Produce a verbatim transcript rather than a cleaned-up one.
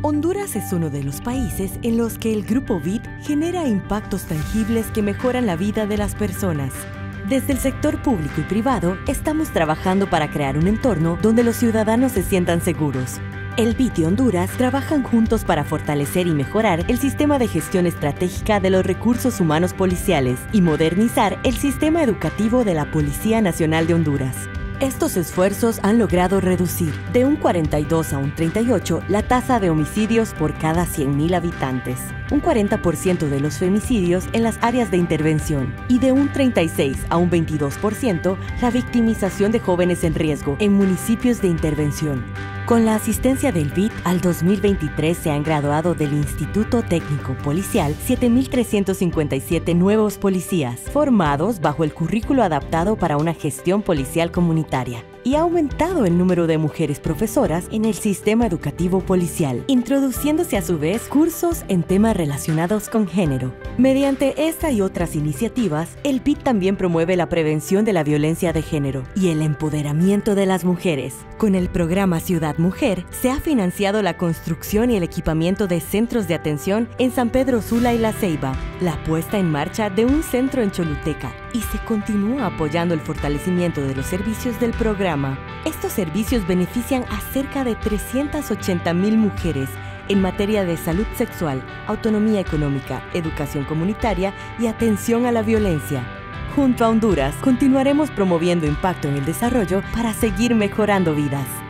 Honduras es uno de los países en los que el Grupo V I T genera impactos tangibles que mejoran la vida de las personas. Desde el sector público y privado, estamos trabajando para crear un entorno donde los ciudadanos se sientan seguros. El V I T y Honduras trabajan juntos para fortalecer y mejorar el sistema de gestión estratégica de los recursos humanos policiales y modernizar el sistema educativo de la Policía Nacional de Honduras. Estos esfuerzos han logrado reducir de un cuarenta y dos a un treinta y ocho la tasa de homicidios por cada cien mil habitantes, un cuarenta por ciento de los femicidios en las áreas de intervención y de un treinta y seis a un veintidós por ciento la victimización de jóvenes en riesgo en municipios de intervención. Con la asistencia del V I T, al dos mil veintitrés se han graduado del Instituto Técnico Policial siete mil trescientos cincuenta y siete nuevos policías, formados bajo el currículo adaptado para una gestión policial comunitaria. Y ha aumentado el número de mujeres profesoras en el sistema educativo policial, introduciéndose a su vez cursos en temas relacionados con género. Mediante esta y otras iniciativas, el V I T también promueve la prevención de la violencia de género y el empoderamiento de las mujeres. Con el programa Ciudad Mujer, se ha financiado la construcción y el equipamiento de centros de atención en San Pedro Sula y La Ceiba, la puesta en marcha de un centro en Choluteca, y se continúa apoyando el fortalecimiento de los servicios del programa. Estos servicios benefician a cerca de trescientas ochenta mil mujeres en materia de salud sexual, autonomía económica, educación comunitaria y atención a la violencia. Junto a Honduras, continuaremos promoviendo impacto en el desarrollo para seguir mejorando vidas.